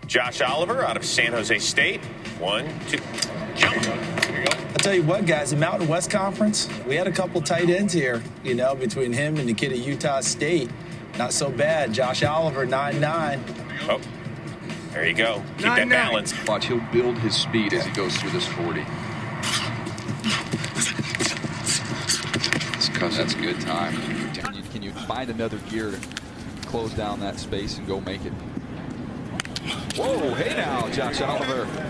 Josh Oliver out of San Jose State. 1, 2, jump. Here you go. I'll tell you what, guys, the Mountain West Conference, we had a couple tight ends here, you know, between him and the kid at Utah State. Not so bad. Josh Oliver, 9'9". Oh, there you go. Keep that balance. Watch, he'll build his speed as he goes through this 40. That's a good time. Can you find another gear to close down that space and go make it? Whoa, hey now, Josh Oliver.